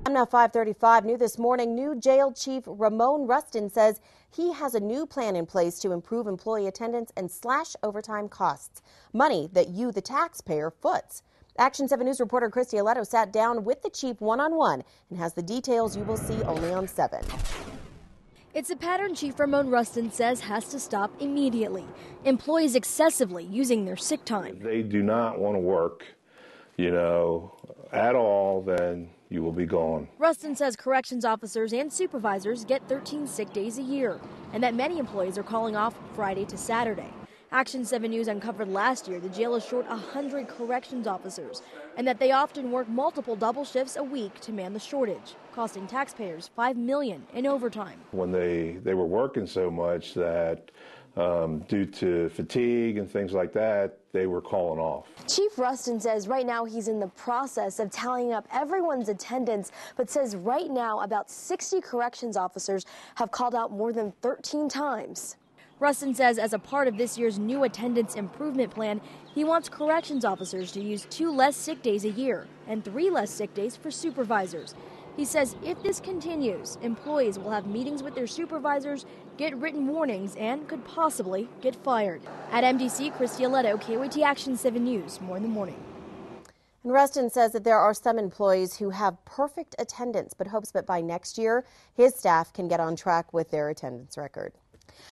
Now 5:35, new this morning, new jail chief Rustin says he has a new plan in place to improve employee attendance and slash overtime costs, money that you, the taxpayer, foots. Action 7 News reporter Christy Aletto sat down with the chief one-on-one and has the details you will see only on 7. It's a pattern Chief Rustin says has to stop immediately. Employees excessively using their sick time. If they do not want to work, at all, then you will be gone. Rustin says corrections officers and supervisors get 13 sick days a year, and that many employees are calling off Friday to Saturday. Action 7 News uncovered last year the jail is short 100 corrections officers, and that they often work multiple double shifts a week to man the shortage, costing taxpayers $5 million in overtime. When they were working so much that due to fatigue and things like that, they were calling off. Chief Rustin says right now he's in the process of tallying up everyone's attendance, but says right now about 60 corrections officers have called out more than 13 times. Rustin says as a part of this year's new attendance improvement plan, he wants corrections officers to use 2 less sick days a year and 3 less sick days for supervisors. He says if this continues, employees will have meetings with their supervisors, get written warnings, and could possibly get fired. At MDC, Christy Aletto, KWT Action 7 News, more in the morning. And Rustin says that there are some employees who have perfect attendance, but hopes that by next year, his staff can get on track with their attendance record.